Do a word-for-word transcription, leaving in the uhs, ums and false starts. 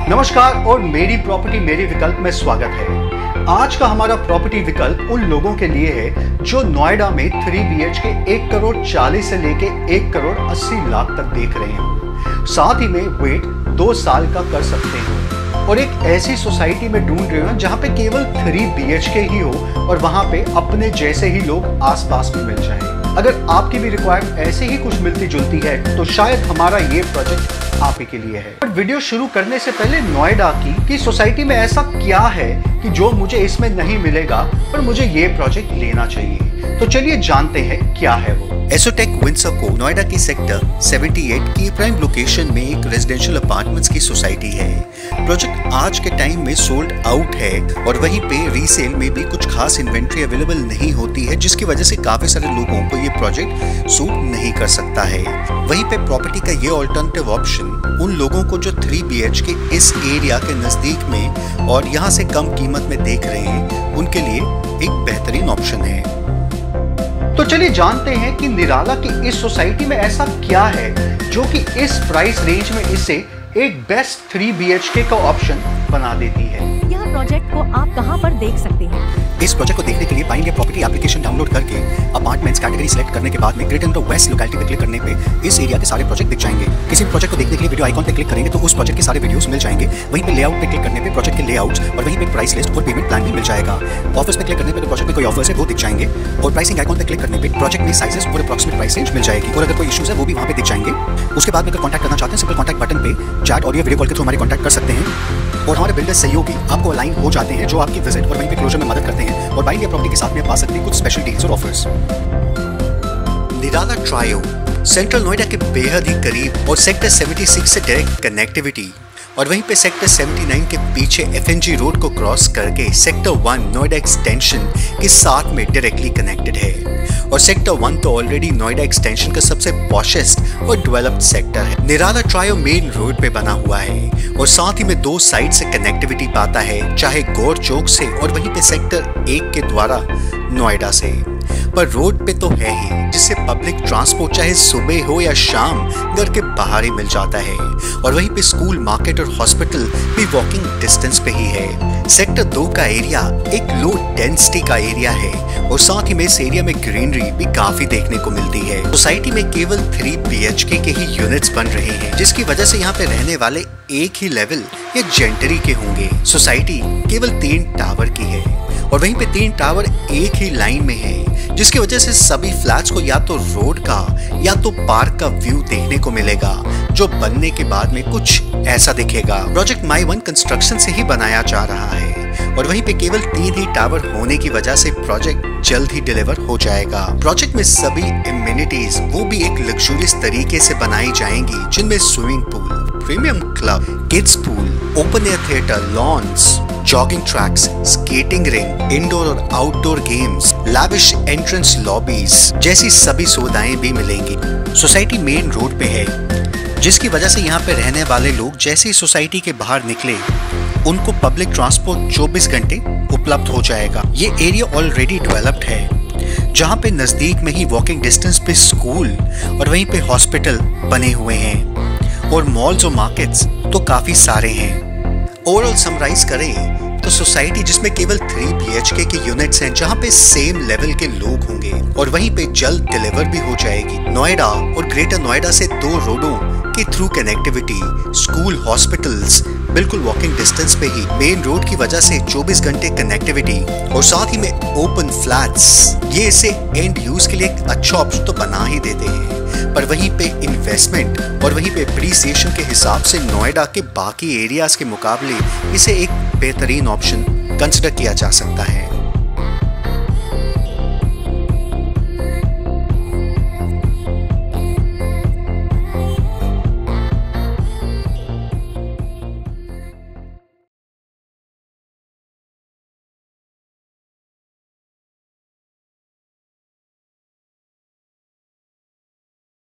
नमस्कार और मेरी प्रॉपर्टी मेरे विकल्प में स्वागत है। आज का हमारा प्रॉपर्टी विकल्प उन लोगों के लिए है जो नोएडा में थ्री बी एच के एक करोड़ चालीस से लेके एक करोड़ अस्सी लाख तक देख रहे हो, साथ ही में वेट दो साल का कर सकते हो और एक ऐसी सोसाइटी में ढूंढ रहे हो जहां पे केवल थ्री बी एच के ही हो और वहां पे अपने जैसे ही लोग आसपास में मिल जाएं। अगर आपकी भी रिक्वायर्ड ऐसे ही कुछ मिलती जुलती है तो शायद हमारा ये प्रोजेक्ट आप ही के लिए है। पर वीडियो शुरू करने से पहले नोएडा की कि सोसाइटी में ऐसा क्या है कि जो मुझे इसमें नहीं मिलेगा पर मुझे ये प्रोजेक्ट लेना चाहिए, तो चलिए जानते हैं क्या है वो। एसोटेक विंडसर को नोएडा की सेक्टर अठहत्तर की प्राइम लोकेशन में एक रेजिडेंशियल अपार्टमेंट्स की सोसाइटी है। प्रोजेक्ट आज के टाइम में सोल्ड आउट है और वहीं पे रीसेल में भी कुछ खास इन्वेंट्री अवेलेबल नहीं होती है, जिसकी वजह से काफी सारे लोगों को ये प्रोजेक्ट सूट नहीं कर सकता है। वहीं पे प्रॉपर्टी का ये ऑल्टरनेटिव ऑप्शन उन लोगों को जो थ्री बी एच के इस एरिया के नजदीक में और यहाँ से कम कीमत में देख रहे हैं, उनके लिए एक बेहतरीन ऑप्शन है। तो चलिए जानते हैं कि निराला की इस सोसाइटी में ऐसा क्या है जो कि इस प्राइस रेंज में इसे एक बेस्ट थ्री बी एच के का ऑप्शन बना देती है। यह प्रोजेक्ट को आप कहां पर देख सकते हैं? इस प्रोजेक्ट को देखने के लिए बाइंग प्रॉपर्टी एप्लीकेशन डाउनलोड करके अपार्टमेंट्स कैटेगरी सिलेक्ट करने के बाद में ग्रेटर नोएडा वेस्ट लोकेलिटी पे क्लिक करने पे इस एरिया के सारे प्रोजेक्ट दिख जाएंगे। किसी भी प्रोजेक्ट को देखने के लिए वीडियो आइकॉन पे क्लिक करेंगे तो उस प्रोजेक्ट के सारे वीडियोस मिल जाएंगे। वहीं पे लेआउट पे क्लिक करने पे प्रोजेक्ट के लेआउट्स और वहीं पे प्राइस लिस्ट और पेमेंट प्लान भी मिल जाएगा। ऑफर्स पे क्लिक करने पे प्रोजेक्ट में कोई ऑफर्स है वो दिख जाएंगे और प्राइसिंग आइकॉन पे क्लिक करने पे प्रोजेक्ट में साइजेस और अप्रॉक्सिमेट प्राइस रेंज मिल जाएगी और अगर कोई इश्यूज है वो भी वहां पे दिख जाएंगे। उसके बाद में अगर कॉन्टैक्ट करना चाहते हैं सिंपल कॉन्टैक्ट बटन पे चैट ऑडियो वीडियो कॉल के थ्रू हमारे कॉन्टैक्ट कर सकते हैं और हमारे बिल्डर सहयोगी आपको अलाइन हो जाते हैं जो आपकी विजिट और वहीं पे क्लोजर में मदद करते हैं और बाइंग प्रॉपर्टी के साथ में पा सकते हैं कुछ स्पेशल डील्स और offers. Nirala trio central Noida के बेहद ही करीब और सेक्टर छिहत्तर से डायरेक्ट कनेक्टिविटी और वहीं पे सेक्टर उन्यासी के पीछे एफ एन जी रोड को क्रॉस करके सेक्टर वन नोएडा एक्सटेंशन के साथ में डायरेक्टली कनेक्टेड है और सेक्टर वन तो ऑलरेडी नोएडा एक्सटेंशन का सबसे पॉशेस्ट और डेवलप्ड सेक्टर है। निराला ट्रायो मेन रोड पे बना हुआ है और साथ ही में दो साइड से कनेक्टिविटी पाता है, चाहे गौर चौक से और वहीं पे सेक्टर एक के द्वारा नोएडा से। पर रोड पे तो है ही, जिससे पब्लिक ट्रांसपोर्ट चाहे सुबह हो या शाम घर के बाहर ही मिल जाता है और वहीं पे स्कूल, मार्केट और हॉस्पिटल भी वॉकिंग डिस्टेंस पे ही है। सेक्टर दो का एरिया एक लो डेंसिटी का एरिया है और साथ ही में इस एरिया में ग्रीनरी भी काफी देखने को मिलती है। सोसाइटी में केवल थ्री बी एच के के ही यूनिट्स बन रहे हैं, जिसकी वजह से यहाँ पे रहने वाले एक ही लेवल या जेंटरी के होंगे। सोसाइटी केवल तीन टावर की है और वहीं पे तीन टावर एक ही लाइन में है, जिसकी वजह से सभी फ्लैट्स को या तो रोड का या तो पार्क का व्यू देखने को मिलेगा, जो बनने के बाद में कुछ ऐसा दिखेगा। प्रोजेक्ट माई वन कंस्ट्रक्शन से ही बनाया जा रहा है और वहीं पे केवल तीन ही टावर होने की वजह से प्रोजेक्ट जल्द ही डिलीवर हो जाएगा। प्रोजेक्ट में सभी एमिनिटीज वो भी एक लग्जूरियस तरीके से बनाई जाएंगी, जिनमें swimming pool, premium club, kids pool, open air theatre, lawns, jogging tracks, skating ring, indoor और outdoor games, lavish entrance lobbies जैसी सभी सुविधाएं भी मिलेंगी। सोसाइटी मेन रोड पे है, जिसकी वजह से यहाँ पे रहने वाले लोग जैसे ही सोसाइटी के बाहर निकले उनको पब्लिक ट्रांसपोर्ट चौबीस घंटे उपलब्ध हो जाएगा। ये एरिया ऑलरेडी डेवलप्ड है, जहाँ पे नजदीक में ही वॉकिंग डिस्टेंस पे स्कूल और वहीं पे हॉस्पिटल बने हुए हैं और मॉल्स और मार्केट्स तो काफी सारे हैं। ओवरऑल समराइज करें तो सोसाइटी जिसमें केवल थ्री बी एच के के यूनिट्स हैं, जहां पे सेम लेवल के लोग होंगे और वहीं पे जल्द डिलीवर भी हो जाएगी। नोएडा और ग्रेटर नोएडा से दो रोडों के थ्रू कनेक्टिविटी, स्कूल, हॉस्पिटल्स बिल्कुल वॉकिंग डिस्टेंस पे ही, मेन रोड की वजह से चौबीस घंटे कनेक्टिविटी और साथ ही में ओपन फ्लैट्स, ये इसे एंड यूज के लिए एक अच्छा ऑप्शन तो बना ही देते हैं। पर वहीं पे इन्वेस्टमेंट और वहीं पे एप्रिसिएशन के हिसाब से नोएडा के बाकी एरियाज के मुकाबले इसे एक बेहतरीन ऑप्शन कंसिडर किया जा सकता है।